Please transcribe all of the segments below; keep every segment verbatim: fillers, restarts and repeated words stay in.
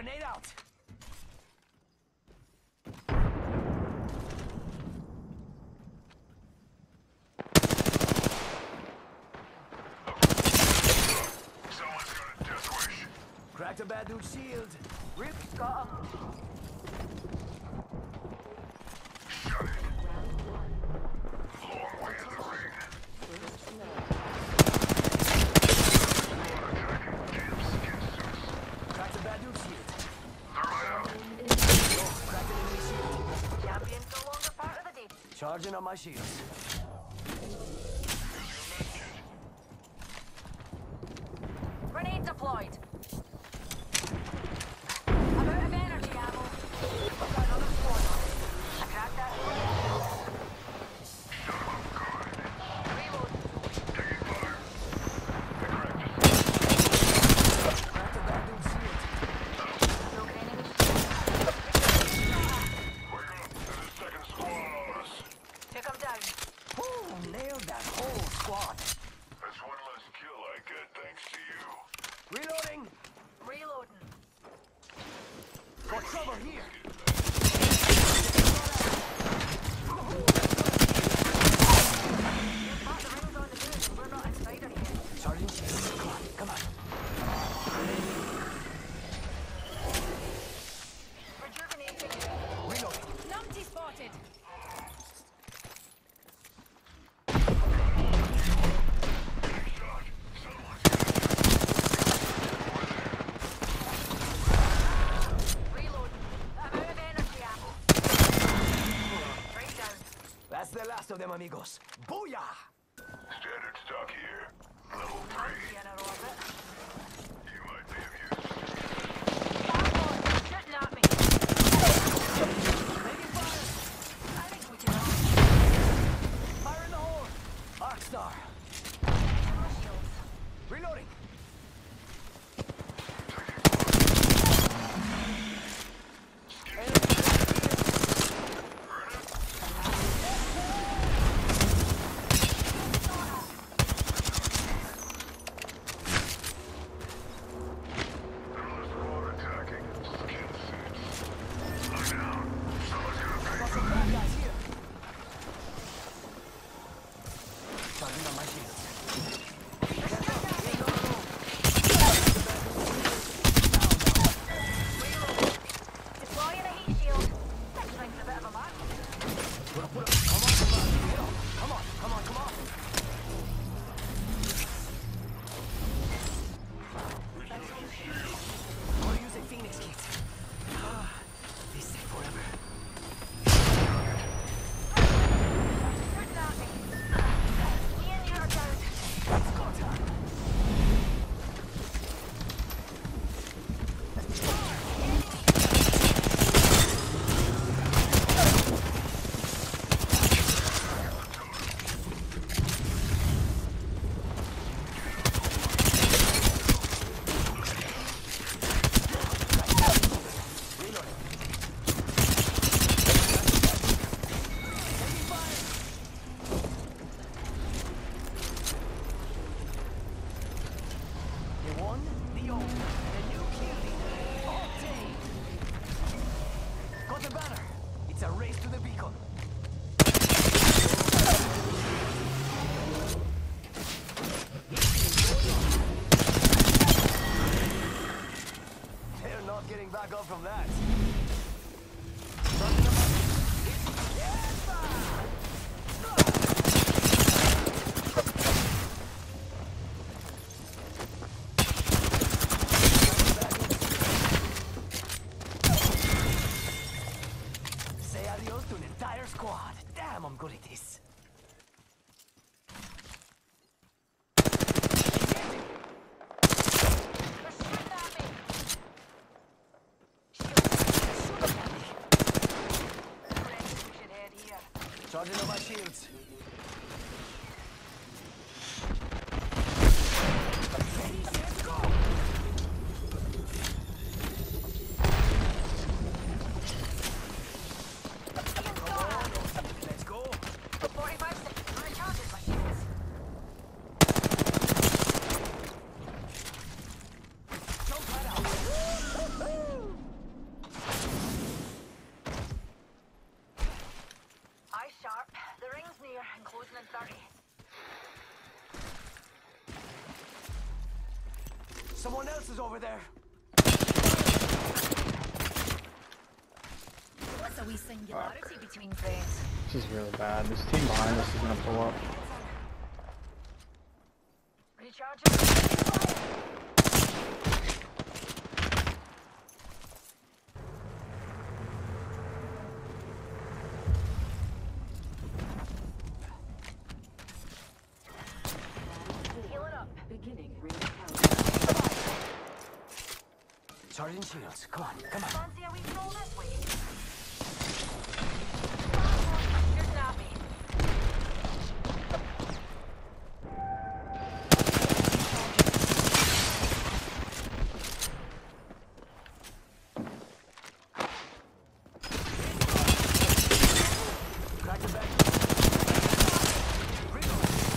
Grenade out! Someone's got a death wish. Cracked a bad dude's shield. Rip. Got him. Shut it. Long way in the ring. Cracked a bad dude's shield. Thermite out. Oh, cracked an enemy shield. Champion's no longer part of the team. Charging on my shields. Grenade deployed. I'm out of energy ammo. I've got another squad on it. I cracked that one. Shut him up, guard. Reload. Taking fire. I cracked it. Cracked a bad dude's shield. Broken enemy. Wake up. There's a second squad on us. Pick him down. Woo, nailed that whole squad. That's one less kill I get thanks to you. Reloading. Reloading. Got trouble here. Ah, the ring's on the move. We're not inside anything. Charging shields. Come on, come on. Rejuvenating. Reloading. Numpty spotted. Big shot. Someone's Reloading. I'm out of energy ammo. Right down. That's the last of them, amigos. Booyah! standard stock here. Level three. Anti-N R orbit. You might be of use. Bad shooting at me. Making fire! I think we can all Fire in the hole! Arcstar! ammo shields. Reloading! Another squad attacking. Skin suits. Slow down. Someone's gonna pay Got for some this. bad guys here. Charging on my shields. Deploying a heat shield. That brings a bit of a mark. Put up, put up. Come on, come on. Get up. Come on, come on, come on. I'm gonna use a Phoenix kit. Ah, this safe forever. Shooting at me. Me and you are down. It's go time. Reloading. Taking fire. The one, the only, the new kill leader, Octane. Got the banner. It's a race to the beacon. They're not getting back up from that. Say adios to an entire squad. Damn, I'm good at this. They're shooting at me. Shooting at me. Friends, we should head here. Charging on my shields. Ready, set, go! Come on, let's go. forty-five seconds. Recharges my shields. Jump right out. Woo-hoo-hoo. sharp. The ring's near and closing in thirty. Someone else is over there. What's a wee singularity between friends? This is really bad. This team behind us is gonna pull up. Recharging. Heal it up. Beginning ring count. Charging shields. Come on, come on. Fancy a wee stroll this way? Shooting at me. Crack the back. Reload.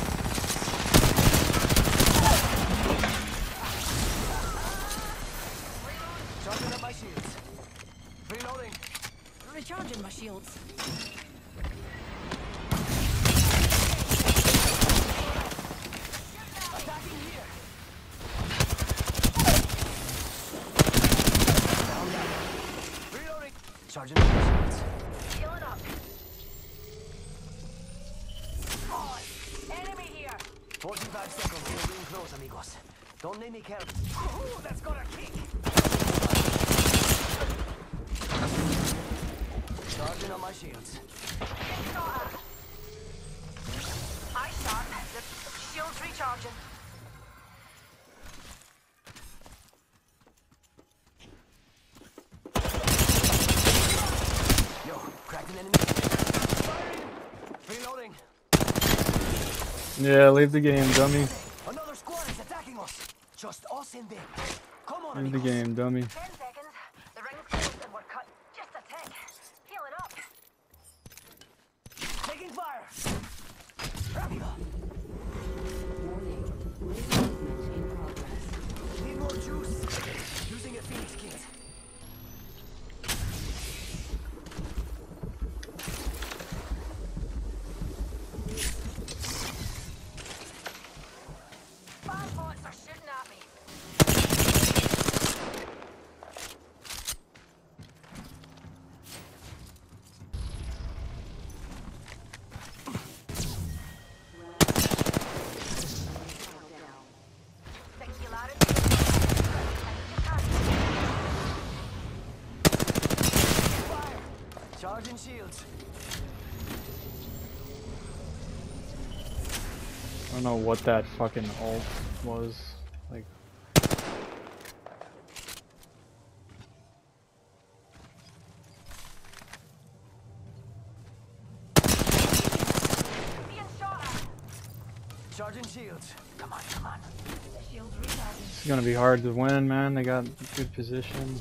Charging up my shields. Reloading. Recharging my shields. Attacking here. Reloading. Charging up my shields. Healing up. Oh, enemy here. forty-five seconds till being close, amigos. Don't make me carry. Ooh, that's got a kick. Charging on my shields. I shot. The shield's recharging. Yo, cracked an enemy. Firing. Reloading. Yeah, leave the game, dummy. Another squad is attacking us. Just us and them. Come on, Leave the amigos. game, dummy. Ten seconds. The ring's closed and we're cut. Just a tick. Healing up. Taking fire. Rápido. Warning. Ring movement in progress. Need more juice. Using a Phoenix kit. Five bots are shooting at me. Singularity. Fire. Charging shields. I don't know what that fucking ult was. Like, Being shot at. Charging shields. Come on, come on. Shields recharging. it's gonna be hard to win, man. They got good position.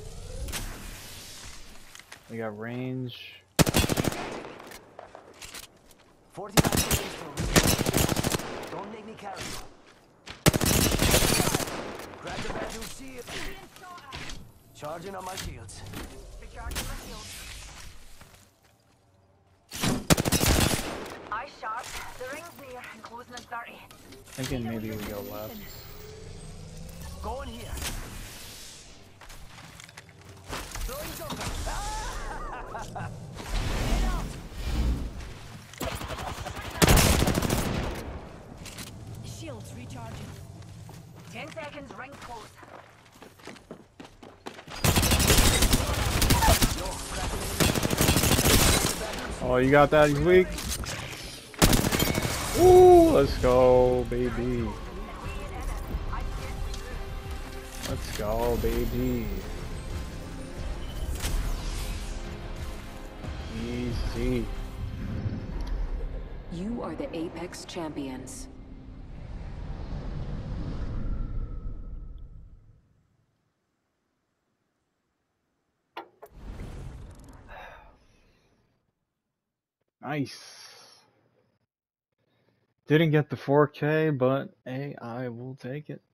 They got range. forty-five seconds till reload. Don't make me carry. Grab the bad new shield. Being shot at. Charging on my shields. Recharging my shields. I shot. The ring's near and closing in thirty. Thinking maybe we go left. Going here. Throwing jumper. Ah! Get out. Shields recharging. Ten seconds, ring closed. Yo, crack the enemy. Oh, you got that? He's weak. Ooh, let's go, baby. Let's go, baby. Easy. You are the Apex champions. Nice. Didn't get the four K, but hey, I will take it.